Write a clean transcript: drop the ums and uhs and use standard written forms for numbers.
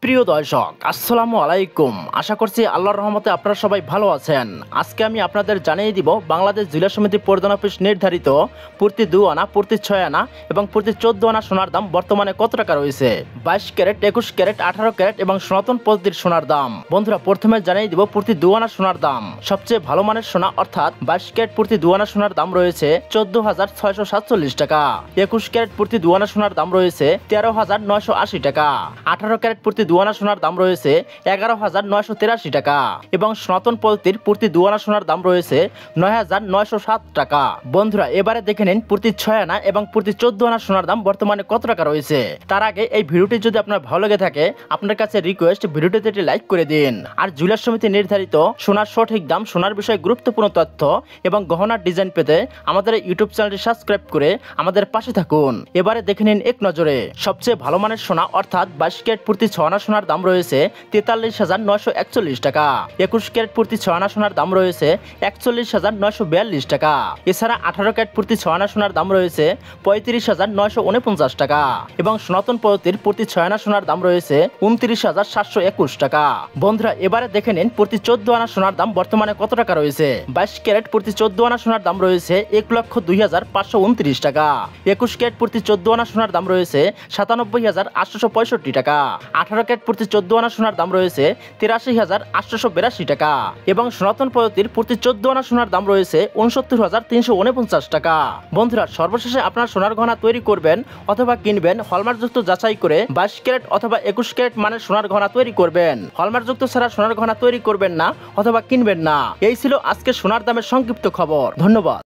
প্রিয় দর্শক, আসসালামু আলাইকুম। আশা করছি আল্লাহর রহমতে আপনারা সবাই ভালো আছেন। আজকে আমি আপনাদের জানিয়ে দিব বাংলাদেশ জেলা সমিতি প্রধান অফিস নির্ধারিত প্রতি 2 আনা, প্রতি 6 আনা এবং প্রতি 14 আনা সোনার দাম বর্তমানে কত টাকা রয়েছে। 22 ক্যারেট, 21 ক্যারেট, 18 ক্যারেট এবং সনাতন পদ্ধতির সোনার দাম। বন্ধুরা, প্রথমে জানিয়ে দিব প্রতি 2 আনা সোনার দাম। সবচেয়ে ভালো মানের সোনা অর্থাৎ 22 ক্যারেট প্রতি 2 আনা সোনার দাম রয়েছে 14,647 টাকা। 21 ক্যারেট প্রতি 2 আনা সোনার দাম রয়েছে 13,980 টাকা। 18 ক্যারেট প্রতি 2 আনা সোনার দাম রয়েছে 11,983 টাকা এবং সনাতন পদ্ধতির প্রতি 2 আনা সোনার দাম রয়েছে 9,907 টাকা। বন্ধুরা, এবারে দেখে নিন প্রতি 6 আনা এবং প্রতি 14 আনা সোনার দাম বর্তমানে কত টাকা রয়েছে। তার আগে এই ভিডিওটি যদি আপনার ভালো লেগে থাকে, আপনার কাছে রিকোয়েস্ট, ভিডিওটিতে একটি লাইক করে দিন। আর জুয়েলার সমিতি নির্ধারিত সোনার সঠিক দাম, সোনার বিষয়ে গুরুত্বপূর্ণ তথ্য এবং গহনার ডিজাইন পেতে আমাদের ইউটিউব চ্যানেলটি সাবস্ক্রাইব করে আমাদের পাশে থাকুন। এবারে দেখে নিন এক নজরে সবচেয়ে ভালো মানের সোনা অর্থাৎ 22 ক্যারেট প্রতি 6 আনা সোনার দাম রয়েছে 43,941 টাকা। 21 ক্যারেট প্রতি 6 আনা সোনার দাম রয়েছে 41,942 টাকা। এছাড়া 18 ক্যারেট প্রতি 6 আনা সোনার দাম রয়েছে 35,949 টাকা এবং সনাতন পদ্ধতির প্রতি 6 আনা সোনার দাম রয়েছে 29,721 টাকা। বন্ধুরা, এবারে দেখে নিন প্রতি 14 আনা সোনার দাম বর্তমানে কত টাকা রয়েছে। 22 ক্যারেট প্রতি 14 আনা সোনার দাম রয়েছে 1,02,529 টাকা। 21 ক্যারেট প্রতি 14 আনা সোনার দাম রয়েছে 97,865 টাকা। 18 ক্যারেট প্রতি 14 আনা সোনার দাম রয়েছে 83,882 টাকা এবং সনাতন পদ্ধতির প্রতি 14 আনা সোনার দাম রয়েছে 69,349 টাকা। বন্ধুরা, সর্বশেষে আপনার সোনার গহনা তৈরি করবেন অথবা কিনবেন, হলমার্কযুক্ত যাচাই করে 22 ক্যারেট অথবা 21 ক্যারেট মানের সোনার গহনা তৈরি করবেন। হলমার্কযুক্ত ছাড়া সোনার গহনা তৈরি করবেন না অথবা কিনবেন না। এই ছিল আজকে সোনার দামের সংক্ষিপ্ত খবর। ধন্যবাদ।